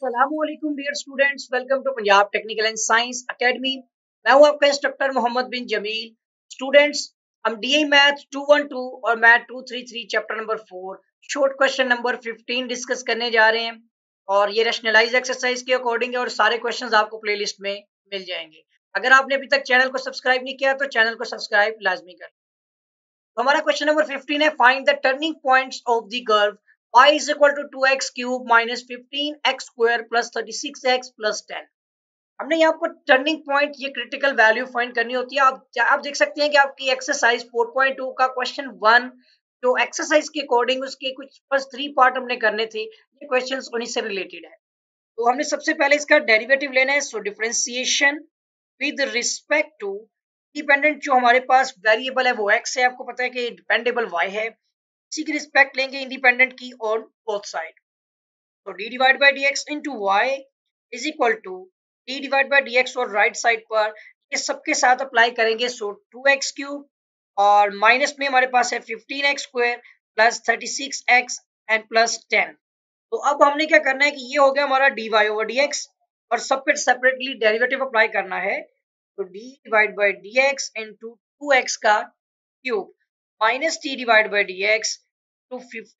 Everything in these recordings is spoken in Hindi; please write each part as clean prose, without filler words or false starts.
अस्सलामुअलैकुम dear students, welcome to Punjab technical and science academy. मैं हूं आपका इंस्ट्रक्टर मोहम्मद बिन जमील। स्टूडेंट्स, हम डीए मैथ 212 और math 233 chapter number 4 short question number 15 discuss करने जा रहे हैं और ये रैशनलाइज एक्सरसाइज के अकॉर्डिंग है और सारे क्वेश्चंस आपको प्लेलिस्ट में मिल जाएंगे। अगर आपने अभी तक चैनल को सब्सक्राइब नहीं किया तो चैनल को सब्सक्राइब लाजमी कर। तो हमारा क्वेश्चन नंबर 15 है, find the turning points of the curve y is equal to 2x cube minus 15x square plus 36x plus 10। हमने यहाँ पर टर्निंग पॉइंट, ये क्रिटिकल वैल्यू फाइंड करनी होती है। आप देख सकते हैं कि आपकी एक्सरसाइज 4.2 का क्वेश्चन 1 जो एक्सरसाइज के अकॉर्डिंग उसके कुछ फर्स्ट 3 पार्ट हमने करने थे, ये क्वेश्चंस उन्हीं से रिलेटेड है। तो हमने सबसे पहले इसका डेरिवेटिव लेना है। So differentiation with respect to dependent, जो हमारे पास वेरिएबल है वो x है, आपको पता है कि डिपेंडेबल y है, इसी की रिस्पेक्ट लेंगे इंडिपेंडेंट की ऑन बोथ साइड। तो d divide by D X into Y is equal to d divide by D X, और राइट साइड पर ये सबके साथ अप्लाई करेंगे। सो 2x क्यूब और माइनस में हमारे पास है 15x square plus 36x and plus 10। तो अब हमने क्या करना है कि ये हो गया हमारा dy ओवर dx और सब पे सेपरेटली डेरिवेटिव अप्लाई करना है। तो d divide by D X into 2x का cube minus t divide by D X to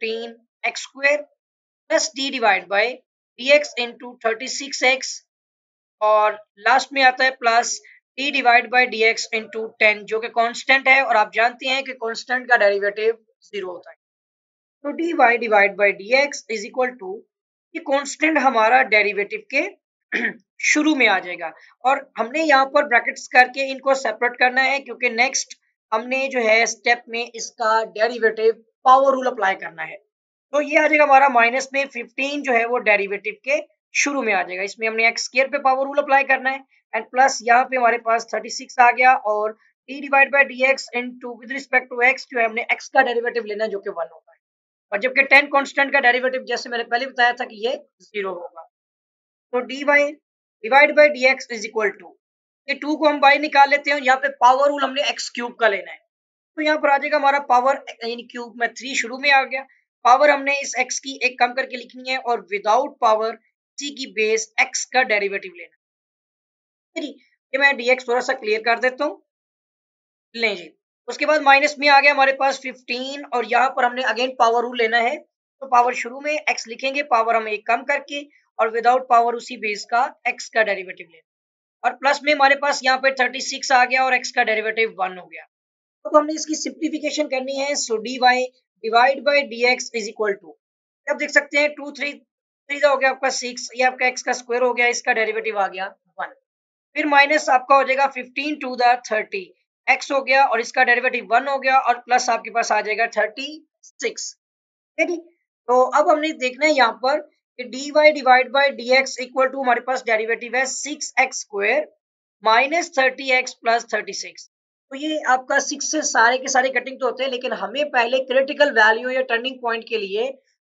15x square plus d divide by D X into 36x, और लास्ट में आता है plus d divide by D X into 10 जो कि कांस्टेंट है, और आप जानते हैं कि कांस्टेंट का डेरिवेटिव 0 होता है। तो dy divide by D X is equal to, ये कांस्टेंट हमारा डेरिवेटिव के शुरू में आ जाएगा, और हमने यहाँ पर ब्रैकेट्स करके इनको सेपरेट करना है क्योंकि नेक्स्ट हमने जो है स्टेप में इसका डेरिवेटिव पावर रूल अप्लाई करना है। तो ये आ जाएगा हमारा माइनस में 15 जो है वो डेरिवेटिव के शुरू में आ जाएगा, इसमें हमने एक्स स्क्वायर पे पावर रूल अप्लाई करना है, एंड प्लस यहाँ पे हमारे पास 36 आ गया, और d divide by D X into with respect to X जो है हमने एक्स का डेरिवेटिव लेना है जो कि 1 होगा, और जबकि 10 कांस्टेंट का डेरिवेटिव जैसे मैंने पहले बताया था कि ये 0 होगा। तो dy divide by D X is equal to, ये 2 को हम बाई निकाल लेते हैं, यहाँ पे पावर रूल हमने एक्स क्यूब का लेना है। तो यहाँ पर आ जाएगा हमारा पावर यानी क्यूब में 3 शुरू में आ गया, पावर हमने इस x की एक कम करके लिखनी है, और विदाउट पावर c की बेस x का डेरिवेटिव लेना है। ये मैं dx थोड़ा सा क्लियर कर देता हूँ। लें जी, उसके बाद माइनस में आ गया हमारे पास 15, और यहाँ पर हमने अगेन पावर रूल लेना है। तो पावर शुरू में x लिखेंगे, पावर हम एक कम करके, और विदाउट पावर उसी बेस का x का डेरिवेटिव लेना, और प्लस में हमारे पास यहाँ पे 36 आ गया और x का डेरिवेटिव 1 हो गया। तो हमने इसकी सिंप्लीफिकेशन करनी है। So dy divide by D X is equal to, अब देख सकते हैं 2 3 3 हो गया आपका 6, ये आपका x का स्क्वायर हो गया, इसका डेरिवेटिव आ गया 1, फिर माइनस आपका हो जाएगा 15 टू द 30 x हो गया, और इसका डेरिवेटिव 1 हो गया, और प्लस आपके पास आ जाएगा 36। ठीक है, तो अब हमने देखना है यहाँ पर कि dy divide by D X equal to, हमारे पास डेरिवेटिव है 6x square minus 30x plus 36। तो ये आपका 6 से सारे के सारे कटिंग तो होते हैं, लेकिन हमें पहले क्रिटिकल वैल्यू या टर्निंग पॉइंट के लिए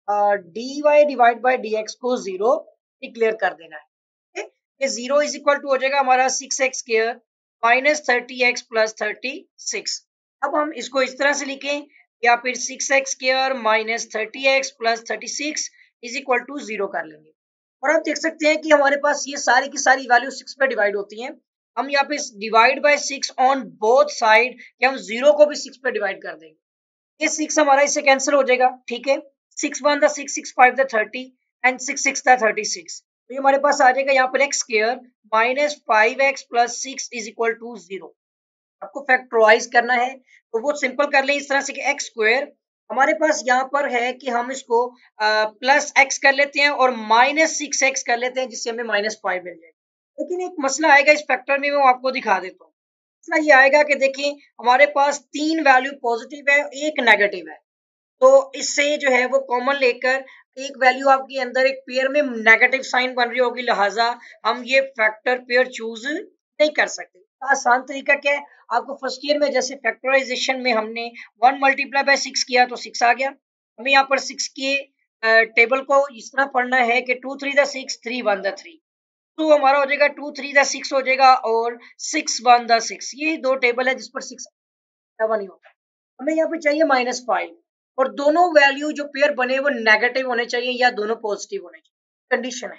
dy divide by D X को 0 डिक्लेयर कर देना है। okay? ये 0 इज इक्वल टू हो जाएगा हमारा 6x square minus 30x plus 36। अब हम इसको इस तरह से लिखें, या फिर 6x square minus 30x plus 36 is equal to 0 कर लेंगे, और आप देख सकते हैं कि हमारे पास ये सारी की सारी वैल्यू 6 पे डिवाइड होती हैं। हम यहाँ पे divide by 6 on both side, कि हम 0 को भी 6 पे डिवाइड कर देंगे, ये 6 हमारा इससे कैंसिल हो जाएगा। ठीक है, 6 1 द 6, 6 5 द 30 एंड 6 6 द 36। तो ये हमारे पास आ जाएगा यहाँ पर X square minus 5x plus 6 is equal to 0। आपको फैक्टराइज करना है तो वो सिंपल कर लें इस तरह से कि एक्स स्क्वायर हमारे पास यहाँ पर है कि हम इसको प्लस एक्स कर लेते हैं और माइनस 6x कर लेते हैं, जिससे हमें माइनस 5 मिल जाएगा। लेकिन एक मसला आएगा इस फैक्टर में, मैं आपको दिखा देता हूँ। मसला ये आएगा कि देखिए हमारे पास 3 वैल्यू पॉजिटिव है, एक नेगेटिव है, तो इससे जो है वो कॉमन लेकर एक वैल्यू आपके अंदर एक पेयर में नेगेटिव साइन बन रही होगी, लिहाजा हम ये फैक्टर पेयर चूज नहीं कर सकते। आसान तरीका क्या है, आपको फर्स्ट ईयर में जैसे फैक्टराइजेशन में हमने 1 मल्टीप्लाई बाय 6 किया तो 6 आ गया। हमें यहाँ पर 6 के टेबल को इस तरह पढ़ना है कि 2 3 द 6 3 1 द 3, तो हमारा हो जाएगा 2 3 द 6 हो जाएगा और 6 1 द 6। ये दो टेबल है जिस पर 6 नहीं होता। हमें यहाँ पे चाहिए -5, और दोनों वैल्यू जो पेयर बने वो नेगेटिव होने चाहिए या दोनों पॉजिटिव होने चाहिए, कंडीशन है।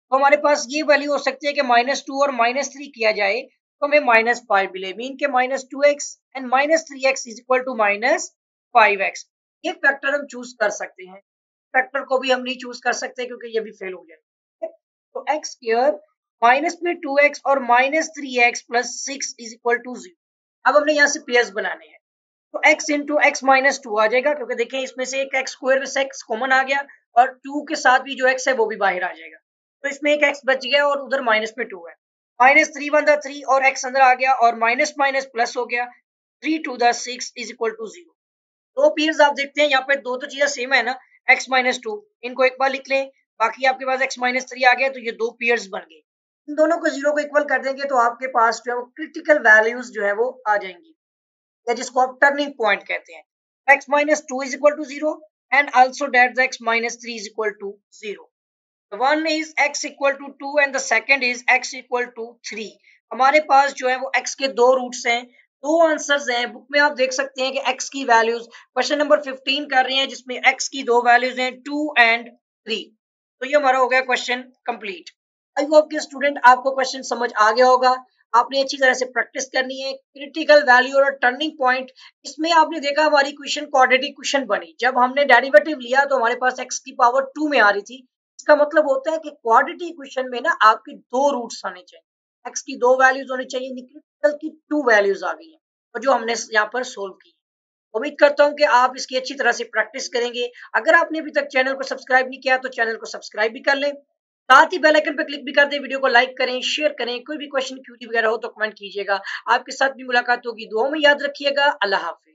तो हमारे पास ये वैल्यू हो सकती है कि -2 और -3 किया जाए तो हमें -5 मिले, मीन के -2x and -3x is equal to -5x। ये फैक्टर हम चूज कर सकते हैं। फैक्टर को भी हम नहीं चूज कर सकते क्योंकि ये भी फेल हो जाएगा। तो x स्क्वायर माइनस में 2x और -3x plus 6 is equal to 0। अब हमने यहाँ से पेयर्स बनाने हैं, तो x इंटू एक्स माइनस 2 आ जाएगा, क्योंकि देखिए इसमें से एक x स्क्वायर में से x कॉमन आ गया और 2 के साथ भी जो x है वो भी बाहर आ जाएगा, तो इसमें एक x बच गया और उधर माइनस में 2 है। -3 वन द 3 और x अंदर आ गया और माइनस माइनस प्लस हो गया, 3 to the 6 is equal to 0। दो पेयर्स आप देखते हैं यहाँ पे, दो तो चीजें सेम है ना, x माइनस 2, इनको एक बार लिख लें, बाकी आपके पास x माइनस 3 आ गया, तो ये दो पेयर्स बन गए। इन दोनों को 0 को इक्वल कर देंगे तो आपके पास जो है वो क्रिटिकल वैल्यूज जो है वो आ जाएंगी, या जिसको आप टर्निंग पॉइंट कहते हैं। x minus 2 is equal to 0 and also that the x minus 3 is equal to 0. The one is x equal to 2 and the second is x equal to 3. हमारे पास जो है वो x के दो रूट्स हैं, दो आंसर्स हैं। बुक में आप देख सकते हैं कि x की वैल्यूज क्वेश्चन नंबर 15 कर रहे हैं जिसमें x की दो वैल्यूज हैं 2 एंड 3। तो ये हमारा हो गया क्वेश्चन कंप्लीट। आई होप कि स्टूडेंट आपको क्वेश्चन समझ आ गया होगा। आपने अच्छी तरह से प्रैक्टिस करनी है। क्रिटिकल वैल्यू और टर्निंग पॉइंट, इसमें आपने देखा हमारी क्वेश्चन क्वाड्रेटिक क्वेश्चन बनी। जब हमने डेरिवेटिव लिया तो हमारे पास x की पावर 2 में आ रही थी। इसका मतलब होता है कि क्वाड्रेटिक क्वेश्चन में ना आपके दो रूट्स आने चाहिए, x की दो वैल्यूज होनी चाहिए, क्रिटिकल की 2 वैल्यूज आ गई हैं और जो हमने यहाँ पर सोल्व की। उम्मीद करता हूँ कि आप इसकी अच्छी तरह से प्रैक्टिस करेंगे। अगर आपने अभी तक चैनल को सब्सक्राइब नहीं किया तो चैनल को सब्सक्राइब भी कर लें, साथ ही बेल आइकन पर क्लिक भी कर दें, वीडियो को लाइक करें, शेयर करें। कोई भी क्वेश्चन क्यूटी वगैरह हो तो कमेंट कीजिएगा। आपके साथ भी मुलाकात होगी। दुआओं में याद रखिएगा। अल्लाह हाफिज।